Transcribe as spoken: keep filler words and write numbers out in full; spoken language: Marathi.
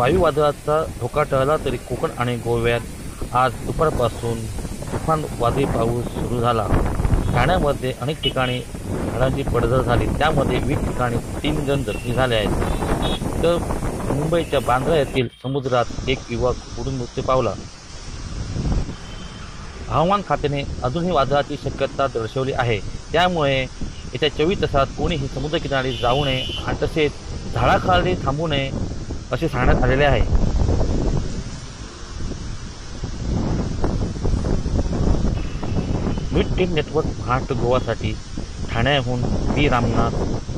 वायुवादळाचा धोका टळला तरी कोकण आणि गोव्यात आज दुपारपासून तुफान वादळी पाऊस सुरू झाला। ठाण्यामध्ये अनेक ठिकाणी झाडांची पडझड झाली, त्यामध्ये वीस ठिकाणी तीन जण जखमी झाले आहेत। तर मुंबईच्या बांद्रा येथील समुद्रात एक युवक बुडून मृत्यू पावला। हवामान खात्याने अजूनही वादळाची शक्यता दर्शवली आहे, त्यामुळे येत्या चोवीस तासात कोणीही समुद्रकिनारी जाऊ नये आणि तसेच झाडाखाली थांबू नये असे सांगण्यात आलेले आहे। न्यूज टेन नेटवर्क महाराष्ट्र गोवासाठी ठाण्याहून बी रामनाथ।